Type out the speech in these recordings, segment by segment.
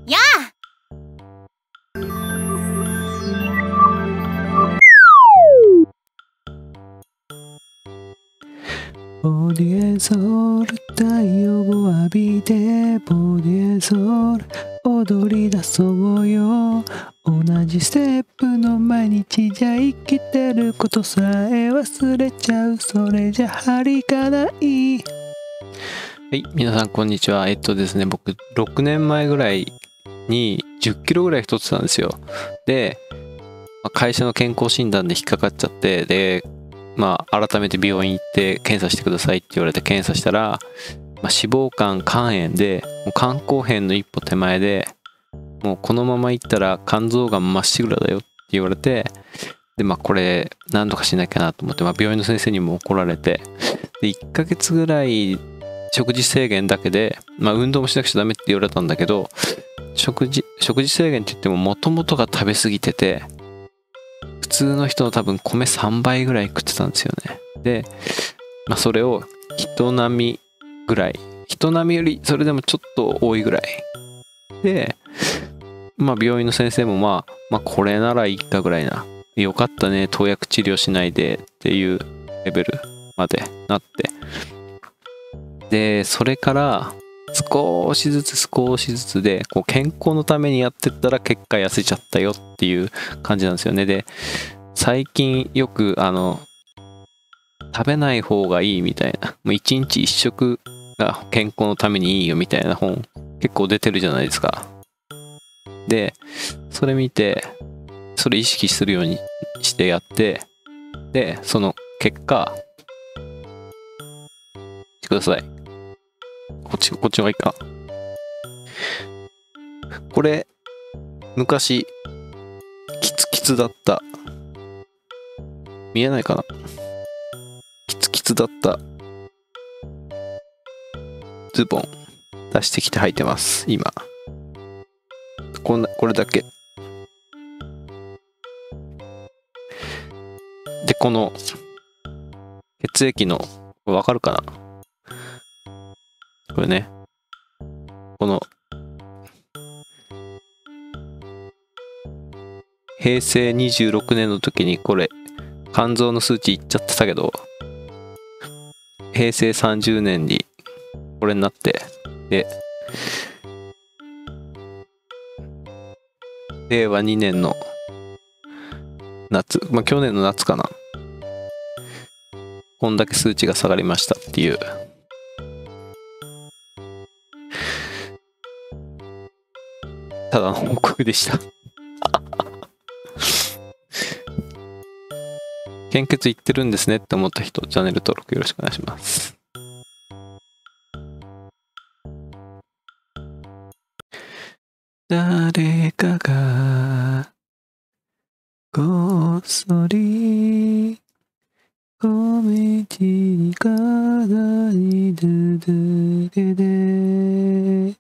やあ。 ボディエソール太陽を浴びてボディエソール踊り出そうよ。同じステップの毎日じゃ生きてることさえ忘れちゃう。それじゃ張りがない。はい、皆さんこんにちは。ですね、僕6年前ぐらいに10キロぐらい太ってたんですよ。で、会社の健康診断で引っかかっちゃって、で改めて病院行って検査してくださいって言われて検査したら、脂肪肝肝炎でもう肝硬変の一歩手前で、もうこのまま行ったら肝臓がんまっしぐらだよって言われて、でこれ何とかしなきゃなと思って、病院の先生にも怒られて、で1ヶ月ぐらい食事制限だけで、運動もしなくちゃダメって言われたんだけど、食事制限って言ってももともとが食べ過ぎてて、普通の人の多分米3倍ぐらい食ってたんですよね。で、それを人並みぐらい、人並みよりそれでもちょっと多いぐらいで、病院の先生もこれならいいかぐらいな、よかったね投薬治療しないでっていうレベルまでなって、でそれから少しずつでこう健康のためにやってったら結果痩せちゃったよっていう感じなんですよね。で最近よく食べない方がいいみたいな、もう1日1食が健康のためにいいよみたいな本結構出てるじゃないですか。でそれ見て、それ意識するようにしてやって、でその結果してください。こっちの方がいいか。これ昔キツだった、見えないかな、キツだったズボン出してきて履いてます今。これだけで、この血液のわかるかな、これね、この平成26年の時にこれ肝臓の数値いっちゃってたけど、平成30年にこれになって、で令和2年の夏、去年の夏かな、こんだけ数値が下がりましたっていう。ただの報告でした献血いってるんですねって思った人、チャンネル登録よろしくお願いします。誰かがこっそり小道に飾り続けて、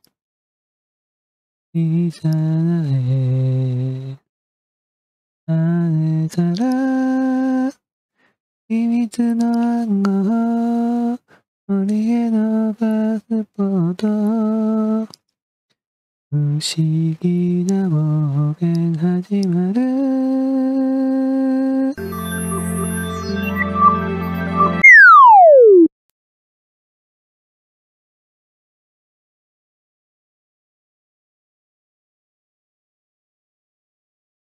小さな絵跳ねたら秘密の暗号、森へのパスポート、不思議な冒険始まる。